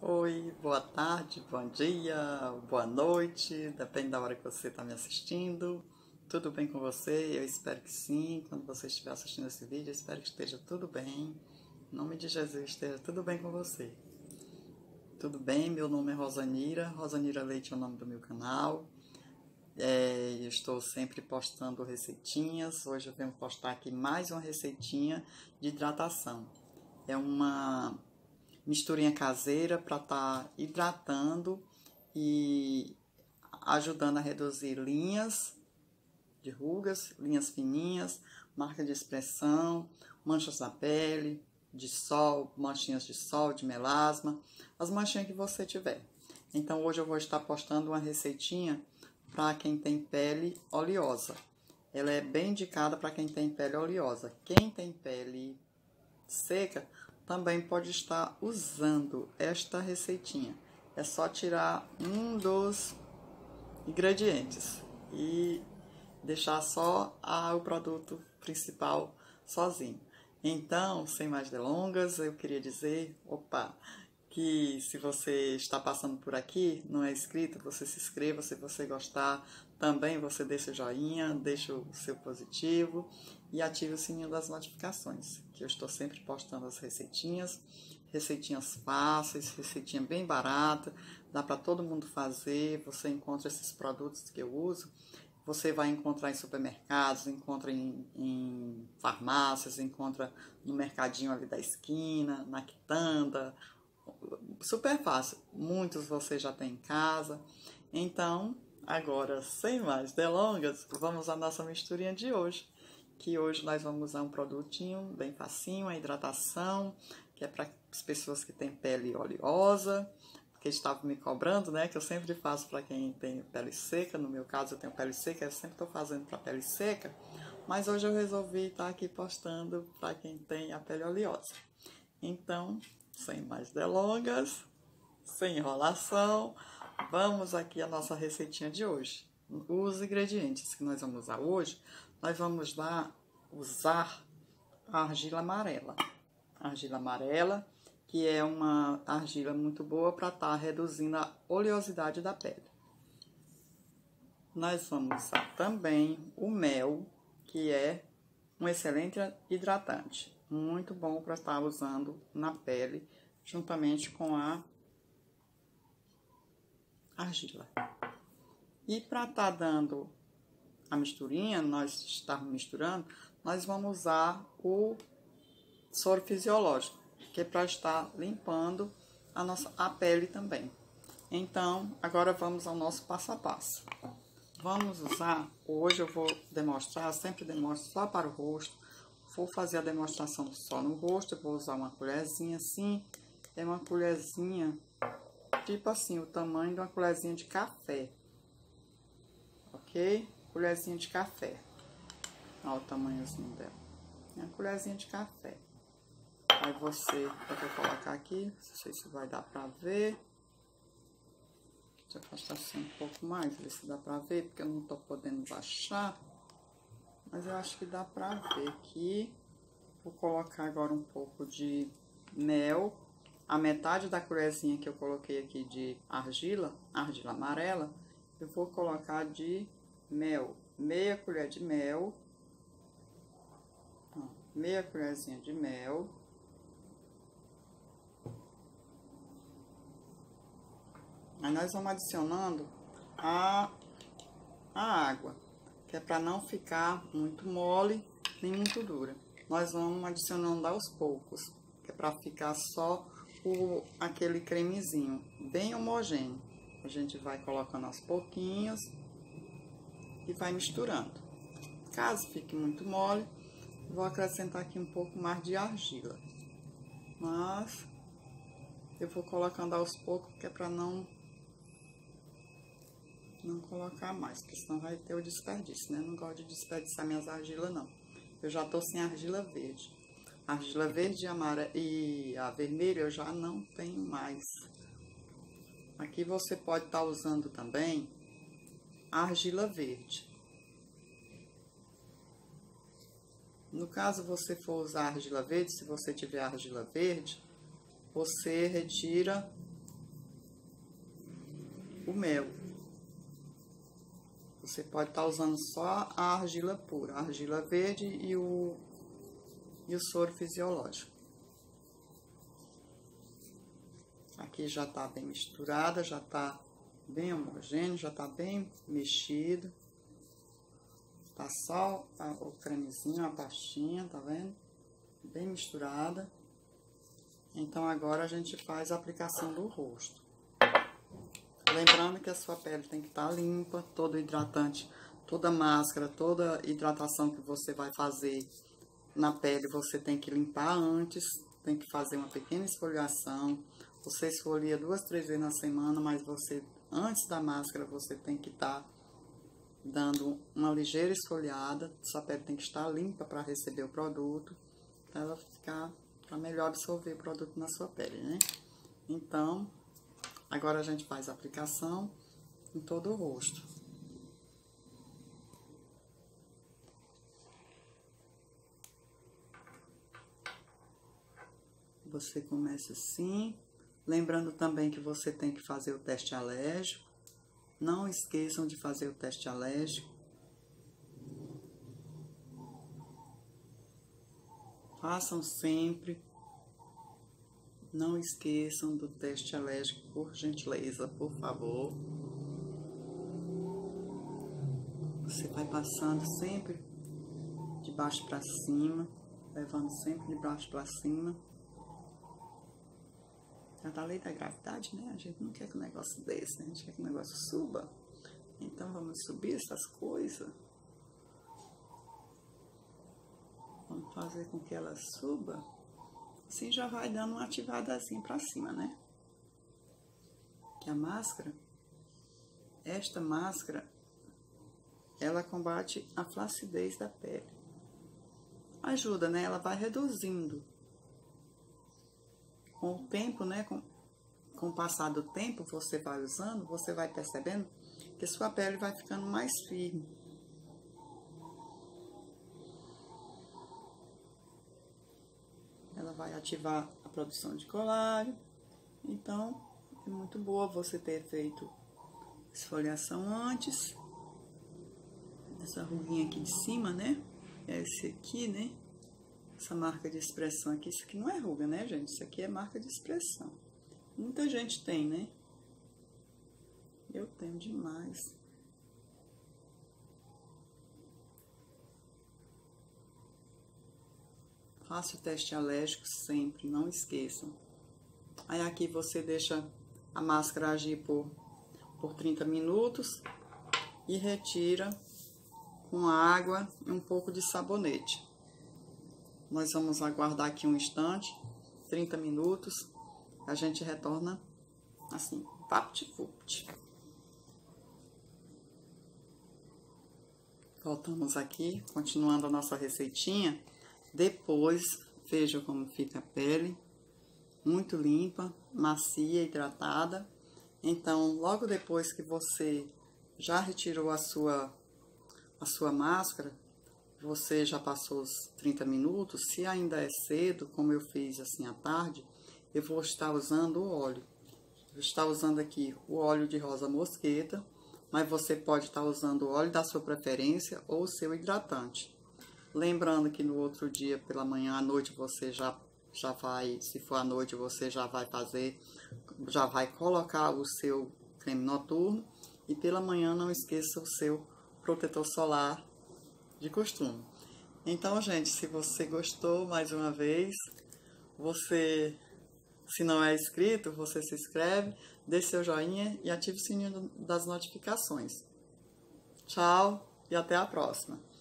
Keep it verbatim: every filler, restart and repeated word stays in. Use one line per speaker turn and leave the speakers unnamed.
Oi, boa tarde, bom dia, boa noite, depende da hora que você está me assistindo. Tudo bem com você? Eu espero que sim. Quando você estiver assistindo esse vídeo, eu espero que esteja tudo bem. Em nome de Jesus, esteja tudo bem com você. Tudo bem? Meu nome é Rosanira. Rosanira Leite é o nome do meu canal. É, eu estou sempre postando receitinhas. Hoje eu venho postar aqui mais uma receitinha de hidratação. É uma misturinha caseira para estar tá hidratando e ajudando a reduzir linhas de rugas, linhas fininhas, marca de expressão, manchas na pele, de sol, manchinhas de sol, de melasma, as manchinhas que você tiver. Então hoje eu vou estar postando uma receitinha para quem tem pele oleosa. Ela é bem indicada para quem tem pele oleosa. Quem tem pele seca também pode estar usando esta receitinha. É só tirar um dos ingredientes e deixar só a, o produto principal sozinho. Então, sem mais delongas, eu queria dizer, opa, que se você está passando por aqui, não é inscrito, você se inscreva. Se você gostar, também você deixa o joinha, deixa o seu positivo e ative o sininho das notificações, que eu estou sempre postando as receitinhas, receitinhas fáceis, receitinha bem barata, dá para todo mundo fazer. Você encontra esses produtos que eu uso, você vai encontrar em supermercados, encontra em, em farmácias, encontra no mercadinho ali da esquina, na quitanda, super fácil. Muitos você já tem em casa. Então, agora, sem mais delongas, vamos à nossa misturinha de hoje. Que hoje nós vamos usar um produtinho bem facinho, a hidratação, que é para as pessoas que têm pele oleosa, porque estavam me cobrando, né? Que eu sempre faço para quem tem pele seca. No meu caso, eu tenho pele seca, eu sempre estou fazendo para pele seca. Mas hoje eu resolvi estar aqui postando para quem tem a pele oleosa. Então, sem mais delongas, sem enrolação, vamos aqui à nossa receitinha de hoje. Os ingredientes que nós vamos usar hoje, nós vamos lá usar a argila amarela. A argila amarela, que é uma argila muito boa para estar reduzindo a oleosidade da pele. Nós vamos usar também o mel, que é um excelente hidratante. Muito bom para estar usando na pele, juntamente com a argila. E para estar dando a misturinha, nós estamos misturando, nós vamos usar o soro fisiológico, que é para estar limpando a nossa a pele também. Então, agora vamos ao nosso passo a passo. Vamos usar, hoje eu vou demonstrar, eu sempre demonstro só para o rosto. Vou fazer a demonstração só no rosto. Eu vou usar uma colherzinha assim. É uma colherzinha, tipo assim, o tamanho de uma colherzinha de café. Ok? Colherzinha de café. Olha o tamanhozinho dela. É uma colherzinha de café. Aí você, eu vou colocar aqui, não sei se vai dar pra ver. Deixa eu afastar assim um pouco mais, ver se dá pra ver, porque eu não tô podendo baixar. Mas eu acho que dá pra ver aqui. Vou colocar agora um pouco de mel. A metade da colherzinha que eu coloquei aqui de argila, argila amarela, eu vou colocar de mel. Meia colher de mel. Ó, meia colherzinha de mel. Aí nós vamos adicionando a, a água, que é para não ficar muito mole nem muito dura. Nós vamos adicionando aos poucos, que é para ficar só o, aquele cremezinho bem homogêneo. A gente vai colocando aos pouquinhos e vai misturando. Caso fique muito mole, vou acrescentar aqui um pouco mais de argila. Mas eu vou colocando aos poucos, que é para não não colocar mais, porque senão vai ter o desperdício, né? Eu não gosto de desperdiçar minhas argilas, não. Eu já tô sem argila verde. A argila verde e, amarela, e a vermelha eu já não tenho mais. Aqui você pode estar usando também a argila verde. No caso, você for usar a argila verde, se você tiver a argila verde, você retira o mel. Você pode estar usando só a argila pura, a argila verde e o, e o soro fisiológico. Aqui já tá bem misturada, já tá bem homogêneo, já tá bem mexido. Tá só a, o cremezinho, a pastinha, tá vendo? Bem misturada. Então, agora a gente faz a aplicação do rosto. Lembrando que a sua pele tem que estar limpa, todo hidratante, toda máscara, toda hidratação que você vai fazer na pele, você tem que limpar antes, tem que fazer uma pequena esfoliação. Você esfolia duas, três vezes na semana, mas você, antes da máscara, você tem que estar dando uma ligeira esfoliada. Sua pele tem que estar limpa para receber o produto, para ela ficar, para melhor absorver o produto na sua pele, né? Então, agora a gente faz a aplicação em todo o rosto. Você começa assim, lembrando também que você tem que fazer o teste alérgico. Não esqueçam de fazer o teste alérgico. Façam sempre. Não esqueçam do teste alérgico, por gentileza, por favor. Você vai passando sempre de baixo para cima, levando sempre de baixo para cima. É da lei da gravidade, né? A gente não quer que um negócio desse, né? A gente quer que o negócio suba. Então, vamos subir essas coisas. Vamos fazer com que ela suba. Assim já vai dando uma ativadazinha pra cima, né? Que a máscara, esta máscara, ela combate a flacidez da pele. Ajuda, né? Ela vai reduzindo. Com o tempo, né? Com, com o passar do tempo, você vai usando, você vai percebendo que sua pele vai ficando mais firme. Ela vai ativar a produção de colágeno. Então, é muito boa você ter feito esfoliação antes. Essa ruguinha aqui de cima, né? É esse aqui, né? Essa marca de expressão aqui. Isso aqui não é ruga, né, gente? Isso aqui é marca de expressão. Muita gente tem, né? Eu tenho demais. Faça o teste alérgico sempre, não esqueçam. Aí aqui você deixa a máscara agir por, por trinta minutos e retira com água e um pouco de sabonete. Nós vamos aguardar aqui um instante, trinta minutos, a gente retorna assim, vapt-vupt. Voltamos aqui, continuando a nossa receitinha. Depois, veja como fica a pele, muito limpa, macia, hidratada. Então, logo depois que você já retirou a sua, a sua máscara, você já passou os trinta minutos, se ainda é cedo, como eu fiz assim à tarde, eu vou estar usando o óleo. Vou estar usando aqui o óleo de rosa mosqueta, mas você pode estar usando o óleo da sua preferência ou o seu hidratante. Lembrando que no outro dia, pela manhã, à noite, você já, já vai, se for à noite, você já vai fazer, já vai colocar o seu creme noturno. E pela manhã, não esqueça o seu protetor solar de costume. Então, gente, se você gostou, mais uma vez, você, se não é inscrito, você se inscreve, dê seu joinha e ative o sininho das notificações. Tchau e até a próxima!